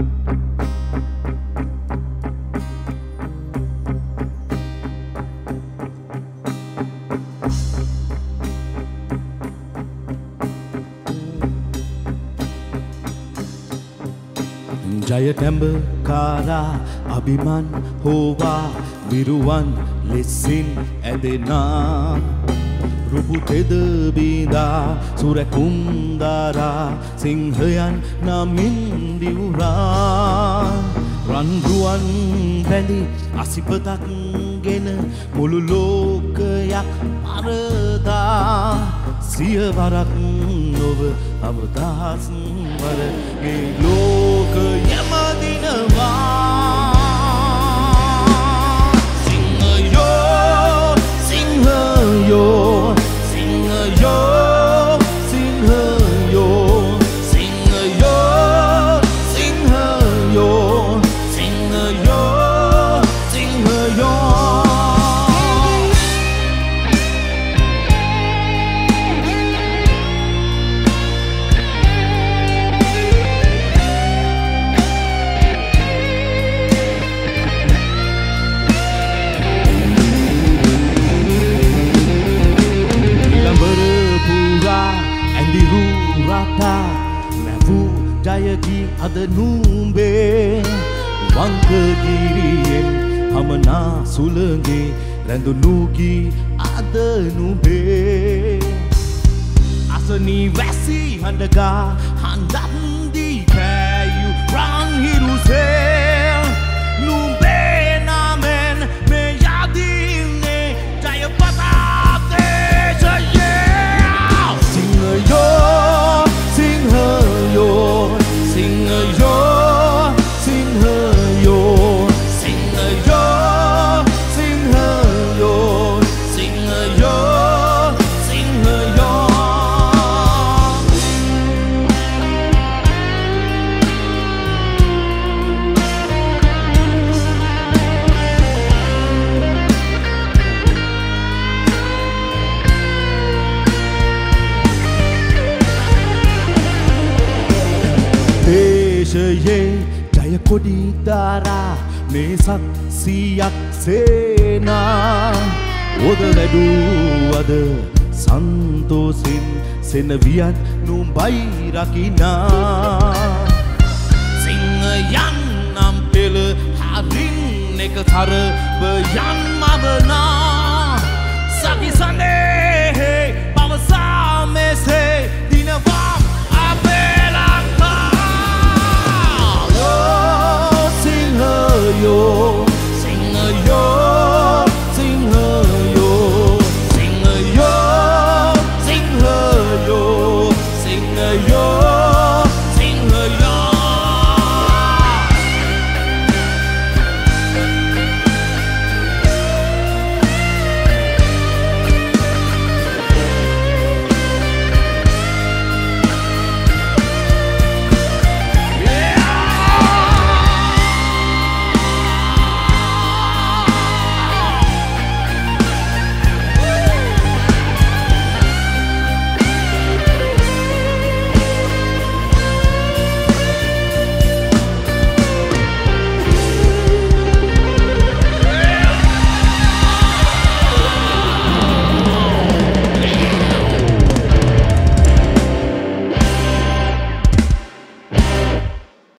ජයටැඹ කාලා අභිමන් හෝවා විරුවන් ලෙසින් ඇදෙනා රුපු තෙද බීදා සුරකුම්දාරා සිංහයන් නමින් දිවුරා රන්රුවන් බැඳි අසිපතක් ගෙන මුළු ලෝකයක් පරදා සියවරක් නොව අවදහස් වර මේ ලෝකයම දිනවා සිංහයෝ සිංහයෝ සිංහයෝ සිංහයෝ සිංහයෝ සිංහයෝ සිංහයෝ සිංහයෝ ජයගී අද නුඹේ වංකගිරියෙන් හමනා සුළඟේ රැඳුණුගී අද නුඹේ අසනී වැසි හඬගා හඬක් දී කෑයු රන්හිරුසේ නුඹේ නාමෙන් මේ යදින්නේ ජයපතා දේශයේ සිංහයෝ සිංහයෝ සිංහයෝ සිංහයෝ සිංහයෝ සිංහයෝ සිංහයෝ සිංහයෝ දේශයේ ජය කොඩි දාරා මේ සත්සියක් සේනා ඔද වැඩූ අද සන්තෝසින් සෙනවියන් නුඹයි රකිනා සිංහයන් නම් පෙළ හරින් එක තරබයන් මවනා සකිසනේ පවසා මෙසේ දිනවා Yo, sing a yo, sing a yo, sing a yo, sing a yo, sing a yo.